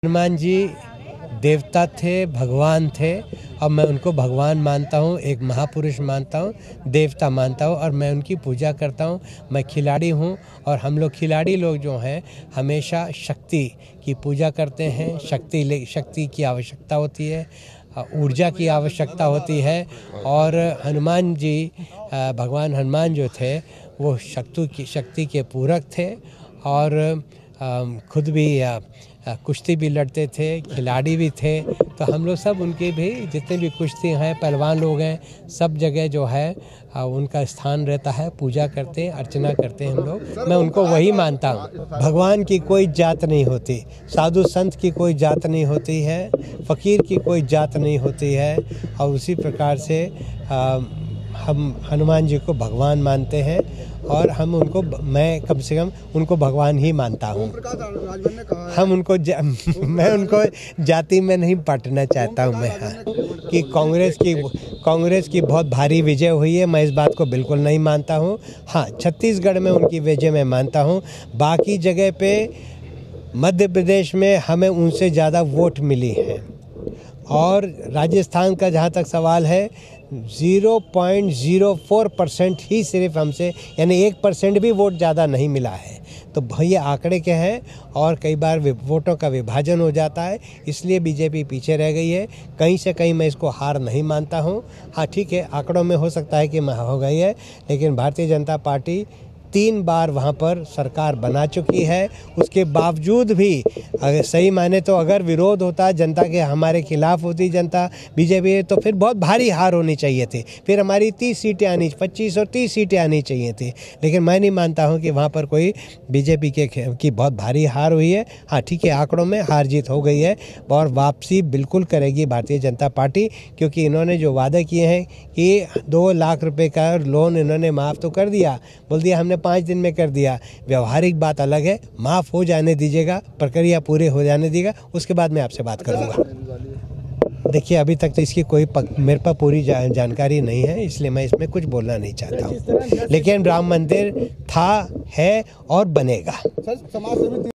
हनुमान जी देवता थे, भगवान थे और मैं उनको भगवान मानता हूँ, एक महापुरुष मानता हूँ, देवता मानता हूँ और मैं उनकी पूजा करता हूँ। मैं खिलाड़ी हूँ और हम लोग खिलाड़ी लोग जो हैं हमेशा शक्ति की पूजा करते हैं। शक्ति की आवश्यकता होती है, ऊर्जा की आवश्यकता होती है और हनुमान जी, भगवान हनुमान जो थे वो शक्ति के पूरक थे और खुद भी कुश्ती भी लड़ते थे, खिलाड़ी भी थे। तो हम लोग सब उनके भी जितने भी कुश्ती हैं, पहलवान लोग हैं, सब जगह जो है उनका स्थान रहता है। पूजा करते हैं, अर्चना करते हैं हम लोग। मैं उनको वही मानता हूँ। भगवान की कोई जात नहीं होती, साधु संत की कोई जात नहीं होती है, फ़कीर की कोई जात नहीं होती है और उसी प्रकार से हम हनुमान जी को भगवान मानते हैं और हम उनको, मैं कम से कम उनको भगवान ही मानता हूँ। हम उनको मैं उनको जाति में नहीं बांटना चाहता हूँ मैं। हाँ, कि कांग्रेस की बहुत भारी विजय हुई है, मैं इस बात को बिल्कुल नहीं मानता हूँ। हाँ, छत्तीसगढ़ में उनकी विजय मैं मानता हूँ। बाकी जगह पे मध्य प्रदेश में हमें उनसे ज़्यादा वोट मिली हैं और राजस्थान का जहाँ तक सवाल है 0.04% ही सिर्फ हमसे, यानी 1% भी वोट ज़्यादा नहीं मिला है। तो भैया आंकड़े के हैं और कई बार वोटों का विभाजन हो जाता है, इसलिए बीजेपी पीछे रह गई है। कहीं से कहीं मैं इसको हार नहीं मानता हूँ। हाँ ठीक है, आंकड़ों में हो सकता है कि हो गई है, लेकिन भारतीय जनता पार्टी 3 बार वहाँ पर सरकार बना चुकी है। उसके बावजूद भी अगर सही माने तो अगर विरोध होता जनता के, हमारे खिलाफ होती जनता बीजेपी, तो फिर बहुत भारी हार होनी चाहिए थी। फिर हमारी 30 सीटें आनी, 25 और 30 सीटें आनी चाहिए थी। लेकिन मैं नहीं मानता हूँ कि वहाँ पर कोई बीजेपी की बहुत भारी हार हुई है। हाँ ठीक है, आंकड़ों में हार जीत हो गई है और वापसी बिल्कुल करेगी भारतीय जनता पार्टी, क्योंकि इन्होंने जो वादे किए हैं कि 2 लाख रुपए का लोन इन्होंने माफ़ तो कर दिया, बोल दिया हमने 5 दिन में कर दिया। व्यवहारिक बात अलग है, माफ़ हो जाने दीजिएगा, प्रक्रिया पूरे हो जाने दीजिएगा, उसके बाद मैं आपसे बात करूंगा। देखिए अभी तक तो इसकी कोई मेरे पास पूरी जानकारी नहीं है, इसलिए मैं इसमें कुछ बोलना नहीं चाहता हूँ। लेकिन राम मंदिर था, है और बनेगा।